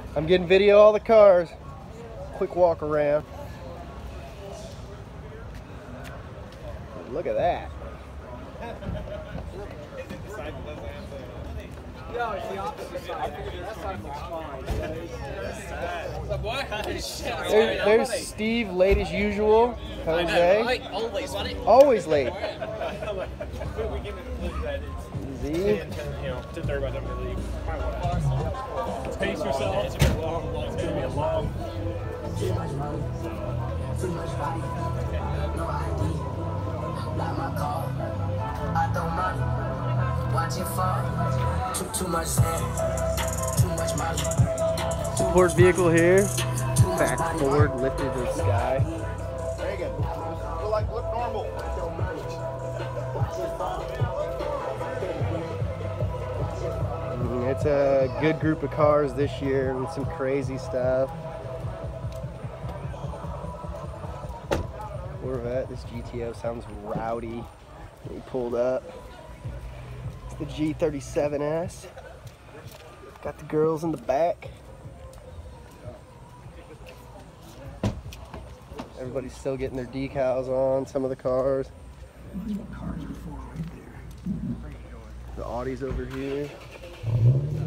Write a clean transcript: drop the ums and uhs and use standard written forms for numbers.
I'm getting video of all the cars. Quick walk around. Look at that. There's Steve, late as usual. Jose. Always late. Z. Pace yourself. It's going to be a long. Support vehicle here. Back forward, lifted to the sky. Reagan, look normal. It's a good group of cars this year with some crazy stuff. Corvette, this GTO sounds rowdy. We pulled up. It's the G37S. Got the girls in the back. Everybody's still getting their decals on some of the cars. The Audi's over here.